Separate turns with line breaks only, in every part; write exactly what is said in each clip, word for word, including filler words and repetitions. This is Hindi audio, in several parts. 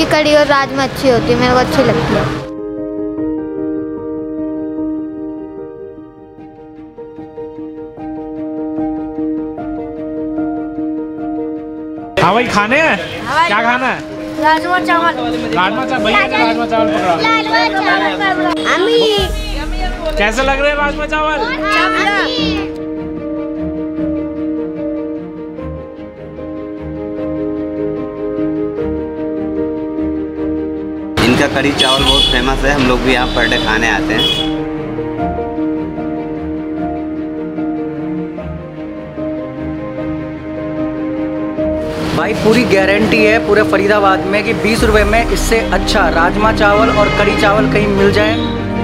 की कड़ी और राजमा अच्छी होती है, मेरे को अच्छी लगती है।
हाँ भाई, खाने हैं? क्या खाना है?
राजमा चावल।
राजमा चावल भैया ने राजमा चावल पकड़ा। कैसे लग रहे हैं राजमा चावल?
इनका कढ़ी चावल बहुत फेमस है, हम लोग भी यहाँ पर डे खाने आते हैं।
भाई पूरी गारंटी है पूरे फरीदाबाद में कि बीस रुपए में इससे अच्छा राजमा चावल और कढ़ी चावल कहीं मिल जाए।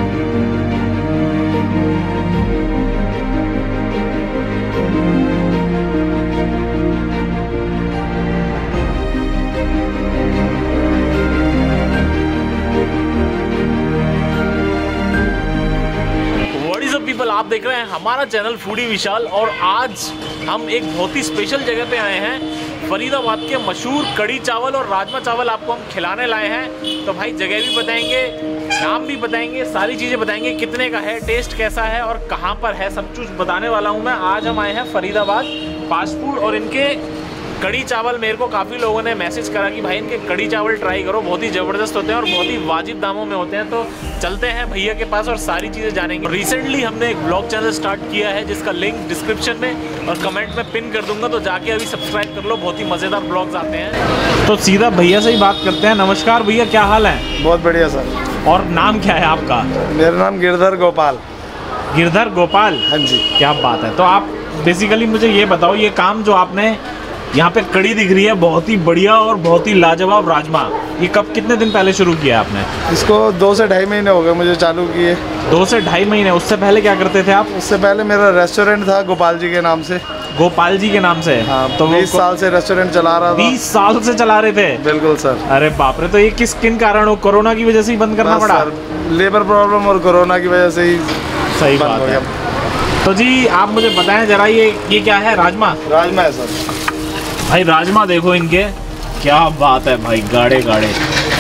पीपल, आप देख रहे हैं हमारा चैनल फूडी विशाल और आज हम एक बहुत ही स्पेशल जगह पे आए हैं। फरीदाबाद के मशहूर कढ़ी चावल और राजमा चावल आपको हम खिलाने लाए हैं। तो भाई जगह भी बताएंगे, नाम भी बताएंगे, सारी चीज़ें बताएंगे, कितने का है, टेस्ट कैसा है और कहाँ पर है, सब कुछ बताने वाला हूँ मैं। आज हम आए हैं फरीदाबाद फास्ट फूड और इनके कढ़ी चावल मेरे को काफ़ी लोगों ने मैसेज करा कि भाई इनके कढ़ी चावल ट्राई करो, बहुत ही ज़बरदस्त होते हैं और बहुत ही वाजिब दामों में होते हैं। तो चलते हैं भैया के पास और सारी चीज़ें जानेंगे। रिसेंटली हमने एक ब्लॉग चैनल स्टार्ट किया है जिसका लिंक डिस्क्रिप्शन में और कमेंट में पिन कर दूंगा, तो जाके अभी सब्सक्राइब कर लो, बहुत ही मज़ेदार ब्लॉग्स आते हैं। तो सीधा भैया से ही बात करते हैं। नमस्कार भैया, क्या हाल है?
बहुत बढ़िया सर।
और नाम क्या है आपका?
मेरा नाम गिरधर गोपाल।
गिरधर गोपाल?
हाँ जी।
क्या बात है। तो आप बेसिकली मुझे ये बताओ, ये काम जो आपने यहाँ पे कड़ी दिख रही है बहुत ही बढ़िया और बहुत ही लाजवाब राजमा, ये कब कितने दिन पहले शुरू किया आपने?
इसको दो से ढाई महीने हो गए मुझे चालू किए।
दो से ढाई महीने? उससे पहले क्या करते थे आप?
उससे पहले मेरा रेस्टोरेंट था गोपाल जी के नाम से।
गोपाल जी के नाम से?
हाँ,
तो
बीस साल से रेस्टोरेंट चला रहा था।
बीस साल से चला रहे थे?
बिल्कुल सर।
अरे बाप रे, तो ये किस किन कारण, कोरोना की वजह से ही बंद करना पड़ा?
लेबर प्रॉब्लम और कोरोना की वजह से ही
सही बात है। तो जी आप मुझे बताएं जरा, ये ये क्या है? राजमा?
राजमा है सर।
भाई राजमा देखो इनके, क्या बात है भाई, गाढ़े गाढ़े,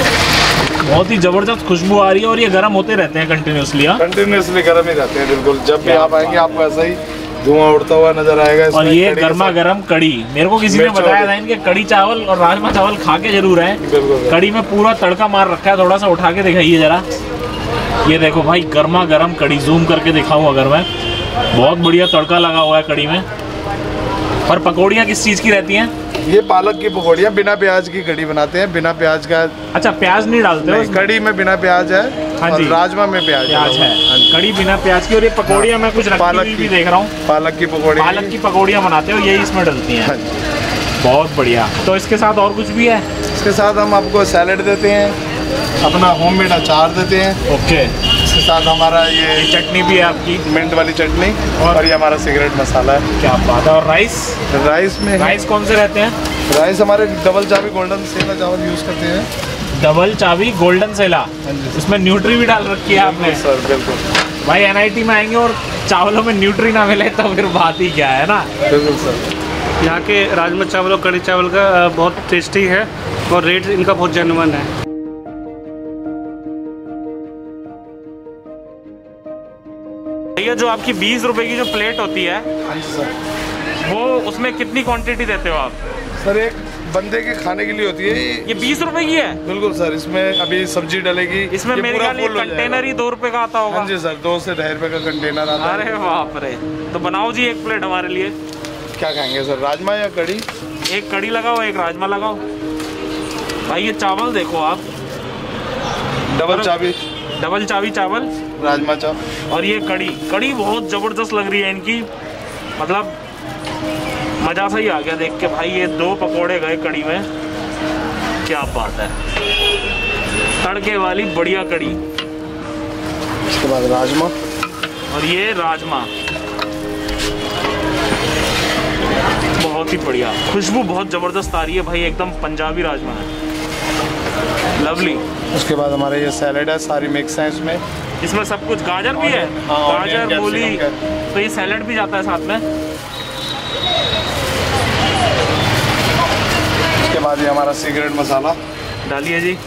बहुत ही जबरदस्त खुशबू आ रही है और ये गर्म होते रहते हैं कंटिन्यूसली?
कंटिन्यूसली गर्म ही रहते हैं बिल्कुल। जब भी आप आएंगे आपको ऐसा ही धुआं उड़ता हुआ नजर आएगा।
और ये गर्मा गर्म कड़ी, मेरे को किसी ने बताया था इनके कड़ी चावल और राजमा चावल खा के जरूर है। कड़ी में पूरा तड़का मार रखा है, थोड़ा सा उठा के दिखाइए जरा। ये देखो भाई, गर्मा गर्म कड़ी, जूम करके दिखाऊं अगर मैं, बहुत बढ़िया तड़का लगा हुआ है कड़ी में। और पकौड़ियाँ किस चीज़ की रहती हैं?
ये पालक की पकौड़ियाँ, बिना प्याज की कड़ी बनाते हैं, बिना प्याज का।
अच्छा, प्याज नहीं डालते हो?
कड़ी में बिना प्याज है। हाँ जी। और राजमा में प्याज
प्याज है, कड़ी बिना प्याज की। और ये पकौड़ियाँ मैं कुछ रखी हुई भी देख रहा हूँ, पालक
की पकौड़ी,
पालक की पकौड़ियाँ बनाते हो, यही इसमें डलती हैं। बहुत बढ़िया। तो इसके साथ और कुछ भी है?
इसके साथ हम आपको सैलेड देते हैं, अपना होममेड अचार देते हैं।
ओके।
इसके साथ हमारा ये
चटनी भी है आपकी,
मिंट वाली चटनी, और ये हमारा सिगरेट मसाला है।
क्या बात है। और राइस?
राइस में
राइस कौन से रहते हैं?
राइस हमारे डबल चावी गोल्डन सेला चावल यूज़ करते हैं।
डबल चावी गोल्डन सेला? इसमें न्यूट्री भी डाल रखी है आपने?
सर बिल्कुल।
भाई एन आई टी में आएंगे और चावलों में न्यूट्री ना मिले तो फिर बात ही क्या है ना।
बिल्कुल सर।
यहाँ के राजमा चावल और कढ़ी चावल का बहुत टेस्टी है और रेट इनका बहुत जेन्युइन है।
भैया जो आपकी बीस रुपए की जो प्लेट होती है,
हाँ जी सर,
वो उसमें कितनी क्वांटिटी देते हो आप?
सर एक बंदे के खाने के लिए होती है।
ये बीस रुपए की है?
बिल्कुल सर। इसमें अभी सब्जी डलेगी,
इसमें मेरे ख्याल ये कंटेनर ही दो रुपए का आता होगा।
हाँ जी सर, दो से ढाई रुपए का कंटेनर आता है।
अरे बाप रे। तो बनाओ जी एक प्लेट हमारे लिए।
क्या खाएंगे सर, राजमा या कड़ी?
एक कड़ी लगाओ, एक राजमा लगाओ। भाई ये चावल देखो आप,
डबल चावी,
डबल चावी चावल,
राजमा चावल।
और ये कड़ी, कड़ी बहुत जबरदस्त लग रही है इनकी, मतलब मजा सा ही आ गया देख के भाई। ये दो पकोड़े गए कड़ी में, क्या बात है, तड़के वाली बढ़िया कड़ी।
इसके बाद राजमा,
और ये राजमा बहुत ही बढ़िया, खुशबू बहुत जबरदस्त आ रही है भाई, एकदम पंजाबी राजमा है, लवली।
उसके बाद हमारा ये सैलेड है, सारी मिक्स है इसमें।
इसमें सब कुछ, गाजर भी है?
हाँ,
गाजर, मूली, तो ये सैलेड भी जाता है साथ में।
उसके बाद ये हमारा सिगरेट मसाला,
डालिए जी।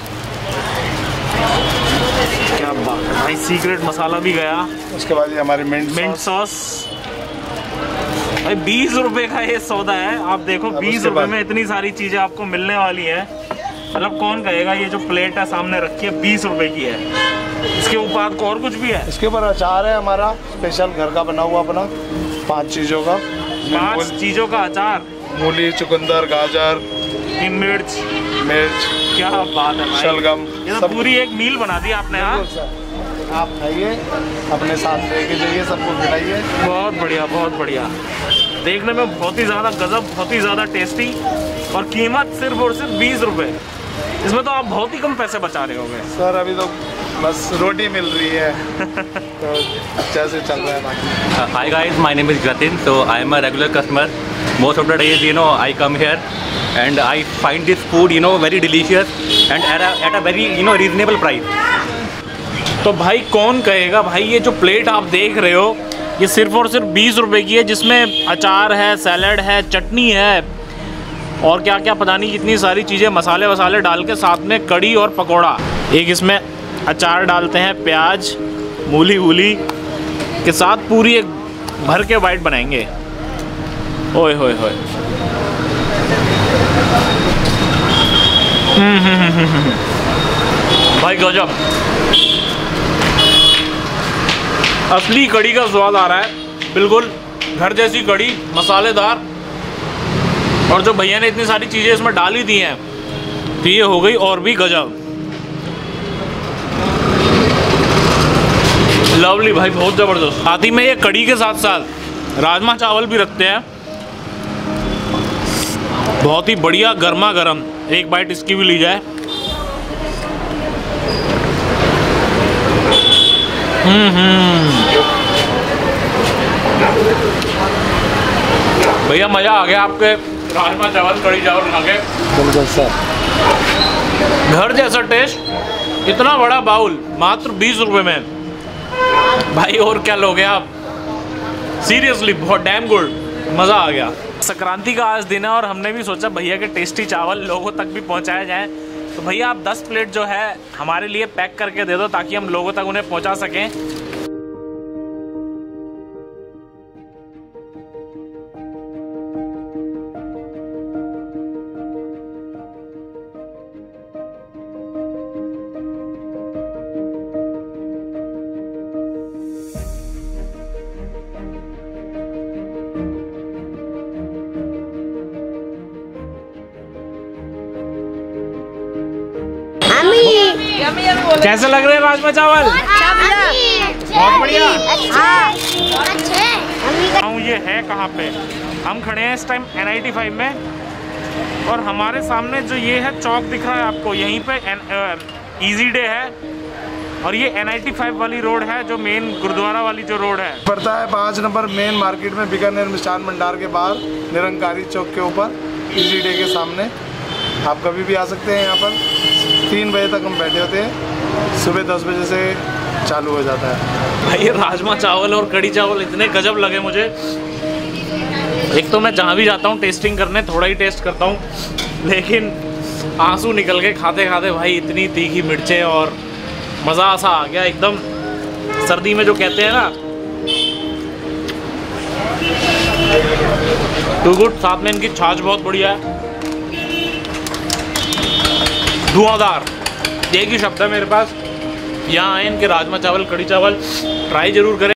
क्या बात है भाई, सीक्रेट मसाला भी गया।
उसके बाद ये हमारी मिंट
मिंट सॉस भाई बीस रुपए का ये सौदा है। आप देखो बीस रुपए में इतनी सारी चीजें आपको मिलने वाली है। मतलब कौन कहेगा ये जो प्लेट है सामने रखी है बीस रुपए की है। इसके ऊपर को और कुछ भी है।
इसके ऊपर अचार है हमारा स्पेशल घर का बना हुआ अपना, पांच चीजों का।
पांच चीजों का अचार,
मूली, चुकंदर, गाजर,
मिर्च
मिर्च,
क्या बात है भाई।
शलगम,
ये तो पूरी एक मील बना दी आपने। हाँ
आप खाइए, अपने साथ लेके जाइए, सबको खिलाइए।
बहुत बढ़िया, बहुत बढ़िया। देखने में बहुत ही ज़्यादा गजब, बहुत ही ज़्यादा टेस्टी, और कीमत सिर्फ और सिर्फ बीस रुपए। इसमें तो आप बहुत ही कम पैसे बचा रहे होंगे।
सर अभी तो बस रोटी मिल रही है तो जैसे चल रहा है बाकी।
Hi guys, my name is Jatin. So I am a regular customer. Most of the days, you know, I come here and I find this food, you know, very delicious and at a at a very, you know, reasonable price.
तो भाई कौन कहेगा भाई, ये जो प्लेट आप देख रहे हो ये सिर्फ और सिर्फ बीस रुपए की है, जिसमें अचार है, सैलड है, चटनी है और क्या क्या पता नहीं कितनी सारी चीज़ें, मसाले वसाले डाल के, साथ में कड़ी और पकोड़ा। एक इसमें अचार डालते हैं, प्याज, मूली वूली के साथ पूरी एक भर के बाइट बनाएंगे। ओए होए होए, भाई गजब, असली कड़ी का स्वाद आ रहा है। बिल्कुल घर जैसी कड़ी, मसालेदार, और जो भैया ने इतनी सारी चीज़ें इसमें डाली दी हैं तो ये हो गई और भी गजब। लवली भाई, बहुत ज़बरदस्त। साथ ही में ये कड़ी के साथ साथ राजमा चावल भी रखते हैं, बहुत ही बढ़िया गर्मा गर्म। एक बाइट इसकी भी ली जाए। भैया मज़ा आ गया आपके राजमा चावल कड़ी चावल खा के।
बिल्कुल सर,
घर जैसा टेस्ट, इतना बड़ा बाउल मात्र बीस रुपए में। भाई और क्या लोगे आप, सीरियसली बहुत डैम गुड, मज़ा आ गया। संक्रांति का आज दिन है और हमने भी सोचा भैया के टेस्टी चावल लोगों तक भी पहुंचाया जाए। तो भैया आप दस प्लेट जो है हमारे लिए पैक करके दे दो ताकि हम लोगों तक उन्हें पहुंचा सकें। कैसे लग रहे हैं राजमा चावल? बहुत बढ़िया। ये है कहाँ पे? हम खड़े हैं इस time N I T five में, और हमारे सामने जो ये है चौक दिख रहा है आपको, यहीं पे इजी डे है, और ये एन आई टी फाइव वाली रोड है जो मेन गुरुद्वारा वाली जो रोड है
पड़ता है पाँच नंबर मेन मार्केट में, बीकानेर मिष्ठान भंडार के बाहर, निरंकारी चौक के ऊपर, इजी डे के सामने। आप कभी भी आ सकते हैं। यहाँ पर तीन बजे तक हम बैठे होते हैं, सुबह दस बजे से चालू हो जाता है।
भाई ये राजमा चावल और कड़ी चावल इतने गजब लगे मुझे। एक तो मैं जहाँ भी जाता हूँ टेस्टिंग करने थोड़ा ही टेस्ट करता हूँ, लेकिन आंसू निकल के खाते खाते भाई, इतनी तीखी मिर्चें और मज़ा सा आ गया एकदम। सर्दी में जो कहते हैं ना टू गुड। साथ में इनकी छाछ बहुत बढ़िया है, धुआंधार, एक ही शब्द है मेरे पास। यहाँ आए इनके राजमा चावल कड़ी चावल ट्राई जरूर करें।